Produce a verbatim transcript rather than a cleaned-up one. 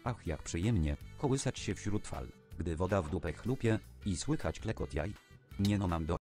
Ach, jak przyjemnie, kołysać się wśród fal, gdy woda w dupę chlupie i słychać klekot jaj. Nie no, mam do